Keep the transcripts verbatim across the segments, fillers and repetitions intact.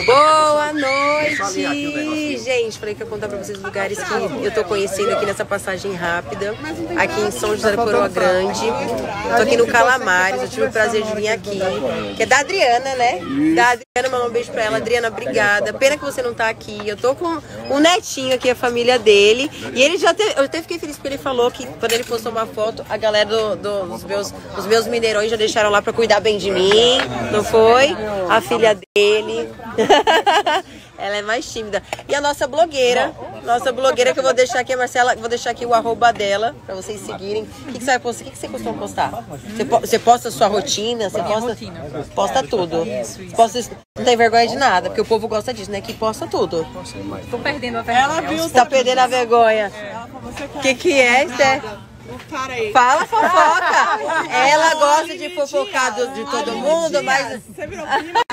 Boa noite, gente. Falei que ia contar pra vocês os lugares que eu tô conhecendo aqui nessa passagem rápida. Aqui em São José da Coroa Grande. Eu tô aqui no Calamares. Eu tive o prazer de vir aqui. Que é da Adriana, né? Da Adriana, mandar um beijo pra ela. Adriana, obrigada. Pena que você não tá aqui. Eu tô com o netinho aqui, a família dele. E ele já teve... Eu até fiquei feliz porque ele falou que quando ele postou uma foto, a galera do, do, dos meus, os meus mineirões já deixaram lá pra cuidar bem de mim. Não foi? A filha dele. Ela é mais tímida. E a nossa blogueira, nossa blogueira que eu vou deixar aqui, a Marcela, vou deixar aqui o arroba dela, pra vocês seguirem. O que, que você vai postar? O que, que você costuma postar? Você, po você posta a sua rotina? Você posta, posta tudo. Posta, não tem vergonha de nada, porque o povo gosta disso, né? Que posta tudo. Tô perdendo a vergonha. Você tá perdendo a vergonha. O que que é, Zé? Fala fofoca. Ela gosta de fofocar do, de todo mundo, mas... Você virou prima?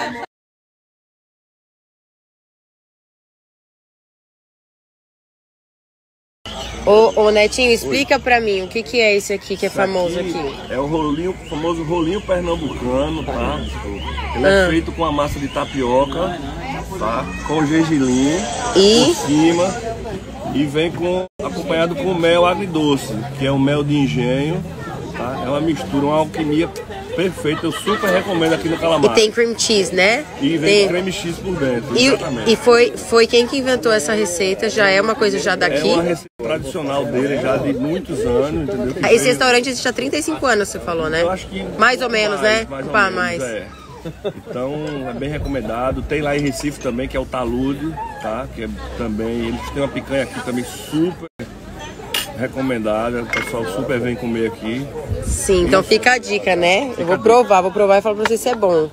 Ô, ô Netinho, explica Oi. pra mim o que, que é esse aqui que é famoso aqui, aqui. É o rolinho, o famoso rolinho pernambucano, tá? Ele ah. é feito com a massa de tapioca, tá? Com gergelim e por cima e vem com, acompanhado com mel agridoce, que é o mel de engenho, tá? É uma mistura, uma alquimia perfeita, eu super recomendo aqui no Calamares. E tem cream cheese, né? E vem tem... creme cheese por dentro, e, exatamente. E foi, foi quem que inventou essa receita? Já é uma coisa já daqui? É uma receita tradicional dele, já de muitos anos, entendeu? Que Esse tem... restaurante existe há trinta e cinco anos, você falou, né? Eu acho que... Mais ou menos, mais, né? Mais ou Pá, menos, mais. É. Então, é bem recomendado. Tem lá em Recife também, que é o Talude, tá? Que é também... Eles têm uma picanha aqui também super... recomendada, o pessoal super vem comer aqui. Sim, então fica a dica, né? Eu vou provar, vou provar e falar pra vocês se é bom.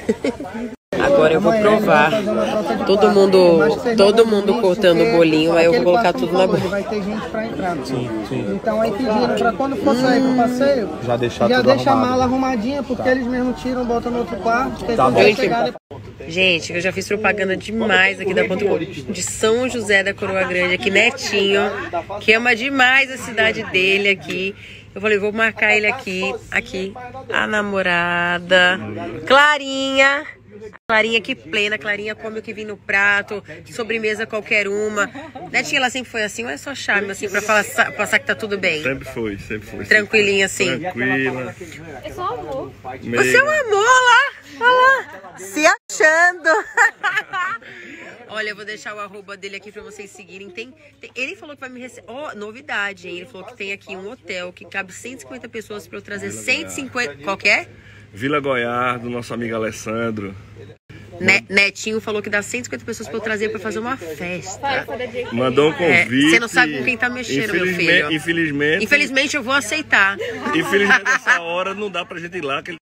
Agora eu vou provar. Todo mundo, todo mundo cortando o bolinho, aí eu vou colocar tudo na boca. Vai ter gente pra entrar. Sim, sim. Então aí pediram pra quando for sair pro passeio, já deixar já tudo deixa arrumado. A mala arrumadinha, porque tá. Eles mesmo tiram, botam no outro quarto. Tá bom. Gente, eu já fiz propaganda demais aqui da Ponto de São José da Coroa Grande, aqui Netinho, que ama demais a cidade dele aqui. Eu falei, vou marcar ele aqui, aqui, a namorada, Clarinha. Clarinha que plena, Clarinha come o que vem no prato, sobremesa qualquer uma. Netinha, ela sempre foi assim ou é só charme, assim, pra falar, passar que tá tudo bem? Sempre foi, sempre foi. Tranquilinha assim? Tranquila. É só amor. Você é um amor lá, olha lá, se achando. Olha, eu vou deixar o arroba dele aqui pra vocês seguirem. Tem, tem, ele falou que vai me receber... Ó, oh, novidade, hein? Ele falou que tem aqui um hotel que cabe cento e cinquenta pessoas pra eu trazer Vila cento e cinquenta... Goiás. Qual que é? Vila Goiás, do nosso amigo Alessandro. Ne Netinho falou que dá cento e cinquenta pessoas pra eu trazer pra fazer uma festa. Mandou um convite. É, você não sabe com quem tá mexendo, meu filho. Infelizmente... Infelizmente eu vou aceitar. Infelizmente nessa hora não dá pra gente ir lá, que ele